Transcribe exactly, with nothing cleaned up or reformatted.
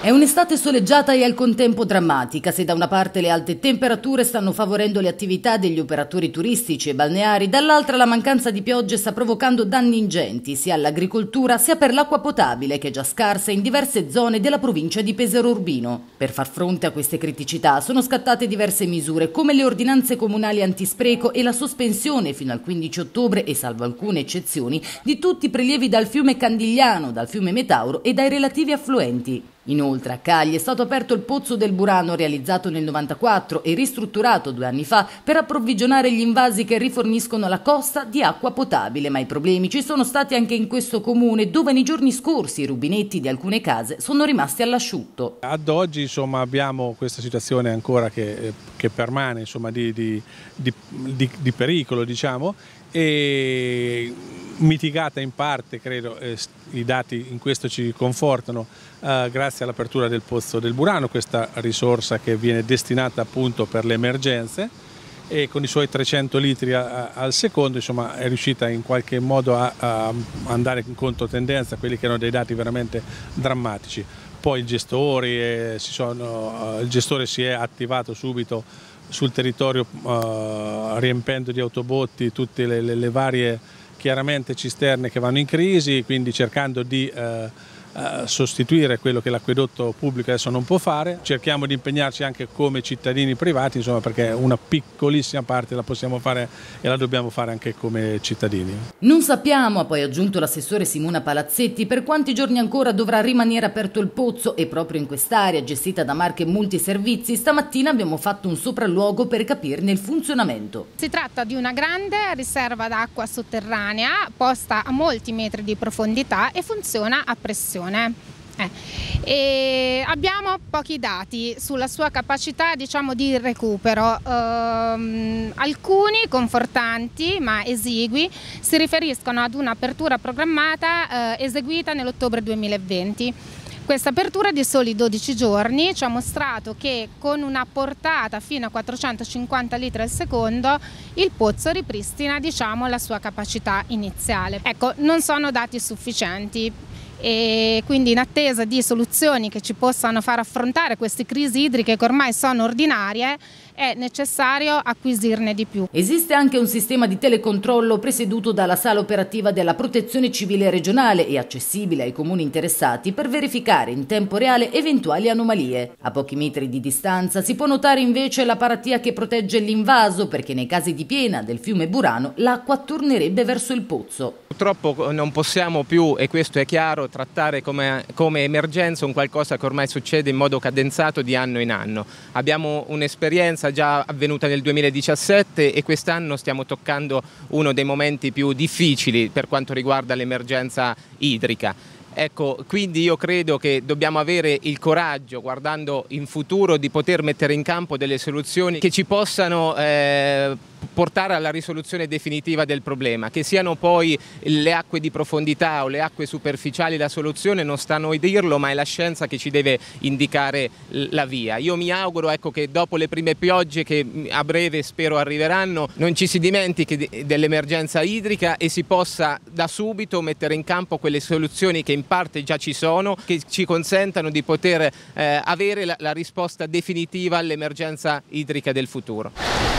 È un'estate soleggiata e al contempo drammatica. Se da una parte le alte temperature stanno favorendo le attività degli operatori turistici e balneari, dall'altra la mancanza di piogge sta provocando danni ingenti sia all'agricoltura sia per l'acqua potabile, che è già scarsa in diverse zone della provincia di Pesaro Urbino. Per far fronte a queste criticità sono scattate diverse misure, come le ordinanze comunali antispreco e la sospensione fino al quindici ottobre e salvo alcune eccezioni di tutti i prelievi dal fiume Candigliano, dal fiume Metauro e dai relativi affluenti. Inoltre a Cagli è stato aperto il pozzo del Burano, realizzato nel novantaquattro e ristrutturato due anni fa per approvvigionare gli invasi che riforniscono la costa di acqua potabile, ma i problemi ci sono stati anche in questo comune, dove nei giorni scorsi i rubinetti di alcune case sono rimasti all'asciutto. Ad oggi insomma, abbiamo questa situazione ancora che, che permane insomma, di, di, di, di, di pericolo, diciamo, e mitigata in parte, credo, eh, i dati in questo ci confortano, eh, grazie all'apertura del pozzo del Burano, questa risorsa che viene destinata appunto per le emergenze, e con i suoi trecento litri a, a, al secondo insomma, è riuscita in qualche modo a, a andare in controtendenza a quelli che erano dei dati veramente drammatici. Poi il gestore, eh, si sono, eh, il gestore si è attivato subito sul territorio, eh, riempendo di autobotti tutte le, le, le varie chiaramente cisterne che vanno in crisi, quindi cercando di eh, eh, sostituire quello che l'acquedotto pubblico adesso non può fare. Cerchiamo di impegnarci anche come cittadini privati, insomma, perché una piccolissima parte la possiamo fare e la dobbiamo fare anche come cittadini. Non sappiamo, ha poi aggiunto l'assessore Simona Palazzetti, per quanti giorni ancora dovrà rimanere aperto il pozzo, e proprio in quest'area gestita da Marche Multiservizi stamattina abbiamo fatto un sopralluogo per capirne il funzionamento. Si tratta di una grande riserva d'acqua sotterranea posta a molti metri di profondità e funziona a pressione. Eh. E abbiamo pochi dati sulla sua capacità, diciamo, di recupero. Ehm, alcuni confortanti ma esigui si riferiscono ad un'apertura programmata eh, eseguita nell'ottobre duemilaventi. Questa apertura di soli dodici giorni ci ha mostrato che con una portata fino a quattrocentocinquanta litri al secondo il pozzo ripristina, diciamo, la sua capacità iniziale. Ecco, non sono dati sufficienti. E quindi in attesa di soluzioni che ci possano far affrontare queste crisi idriche che ormai sono ordinarie, è necessario acquisirne di più. Esiste anche un sistema di telecontrollo presieduto dalla sala operativa della Protezione Civile regionale e accessibile ai comuni interessati per verificare in tempo reale eventuali anomalie. A pochi metri di distanza si può notare invece la paratia che protegge l'invaso, perché nei casi di piena del fiume Burano l'acqua tornerebbe verso il pozzo. Purtroppo non possiamo più, e questo è chiaro, trattare come, come emergenza un qualcosa che ormai succede in modo cadenzato di anno in anno. Abbiamo un'esperienza già avvenuta nel duemiladiciassette e quest'anno stiamo toccando uno dei momenti più difficili per quanto riguarda l'emergenza idrica. Ecco, quindi io credo che dobbiamo avere il coraggio, guardando in futuro, di poter mettere in campo delle soluzioni che ci possano eh, portare alla risoluzione definitiva del problema. Che siano poi le acque di profondità o le acque superficiali la soluzione non sta a noi dirlo, ma è la scienza che ci deve indicare la via. Io mi auguro, ecco, che dopo le prime piogge che a breve spero arriveranno non ci si dimentichi dell'emergenza idrica e si possa da subito mettere in campo quelle soluzioni che in parte già ci sono, che ci consentano di poter eh, avere la, la risposta definitiva all'emergenza idrica del futuro.